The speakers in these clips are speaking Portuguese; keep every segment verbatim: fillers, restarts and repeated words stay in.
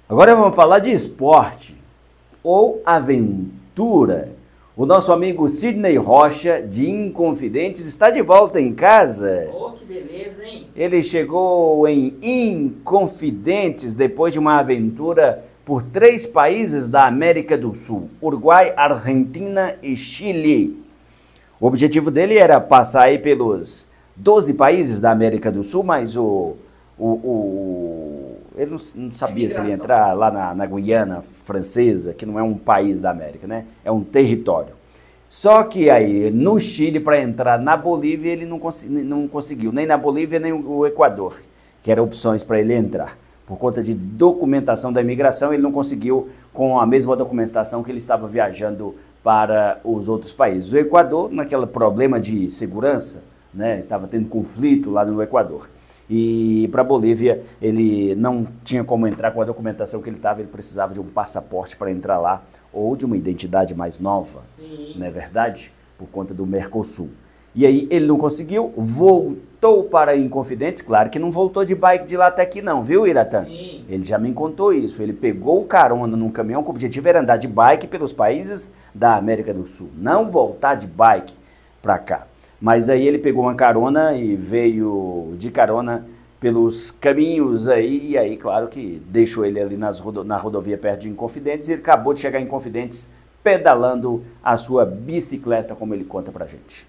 Agora vamos falar de esporte ou aventura. O nosso amigo Sidney Rocha, de Inconfidentes, está de volta em casa. Oh, que beleza, hein? Ele chegou em Inconfidentes depois de uma aventura por três países da América do Sul: Uruguai, Argentina e Chile. O objetivo dele era passar aí pelos doze países da América do Sul, mas o, o, o ele não, não sabia se ele ia entrar lá na, na Guiana Francesa, que não é um país da América, né? É um território. Só que aí, no Chile, para entrar na Bolívia, ele não, cons não conseguiu, nem na Bolívia, nem o Equador, que eram opções para ele entrar. Por conta de documentação da imigração, ele não conseguiu com a mesma documentação que ele estava viajando para os outros países. O Equador, naquele problema de segurança, né, estava tendo conflito lá no Equador. E para a Bolívia, ele não tinha como entrar com a documentação que ele estava, ele precisava de um passaporte para entrar lá, ou de uma identidade mais nova, Sim. não é verdade? Por conta do Mercosul. E aí ele não conseguiu, voltou para Inconfidentes, claro que não voltou de bike de lá até aqui não, viu, Iratã? Sim. Ele já me contou isso, ele pegou o carona num caminhão, que o objetivo era andar de bike pelos países da América do Sul, não voltar de bike para cá. Mas aí ele pegou uma carona e veio de carona pelos caminhos aí, e aí claro que deixou ele ali nas rodo na rodovia perto de Inconfidentes, e ele acabou de chegar em Inconfidentes pedalando a sua bicicleta, como ele conta pra gente.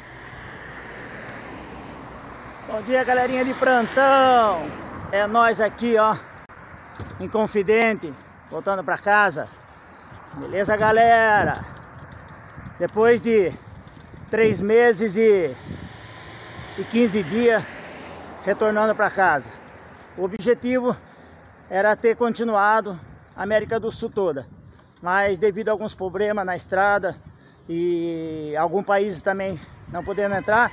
Bom dia, galerinha de plantão, é nós aqui, ó, Inconfidente, voltando pra casa, beleza, galera? Depois de três meses e, e quinze dias retornando para casa. O objetivo era ter continuado a América do Sul toda, mas devido a alguns problemas na estrada e alguns países também não podendo entrar,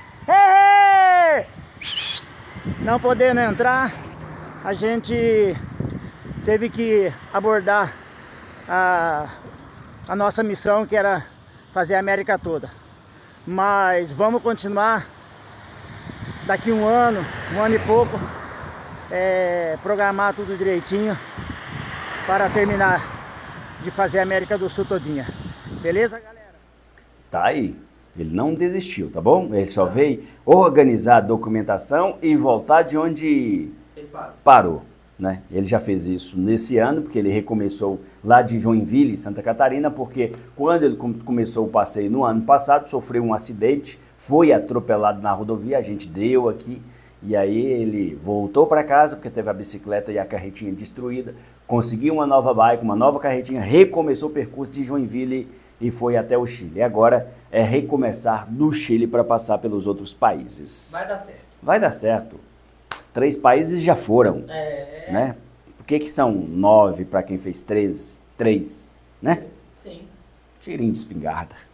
não podendo entrar, a gente teve que abordar a, a nossa missão, que era fazer a América toda. Mas vamos continuar daqui um ano, um ano e pouco, é, programar tudo direitinho para terminar de fazer a América do Sul todinha. Beleza, galera? Tá aí. Ele não desistiu, tá bom? Ele só veio organizar a documentação e voltar de onde ele parou. parou, né? Ele já fez isso nesse ano, porque ele recomeçou lá de Joinville, Santa Catarina, porque quando ele começou o passeio no ano passado, sofreu um acidente, foi atropelado na rodovia, a gente deu aqui, e aí ele voltou para casa, porque teve a bicicleta e a carretinha destruída, conseguiu uma nova bike, uma nova carretinha, recomeçou o percurso de Joinville e foi até o Chile. E agora é recomeçar no Chile para passar pelos outros países. Vai dar certo. Vai dar certo. Três países já foram, é... né? Por que que são nove para quem fez treze? Três, né? Sim. Tirinho de espingarda.